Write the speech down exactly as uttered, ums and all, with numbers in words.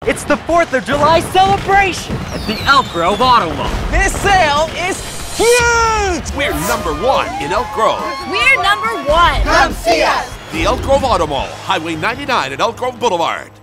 It's the fourth of July celebration at the Elk Grove Auto Mall. This sale is huge! We're number one in Elk Grove. We're number one. Come see us. The Elk Grove Auto Mall, Highway ninety-nine at Elk Grove Boulevard.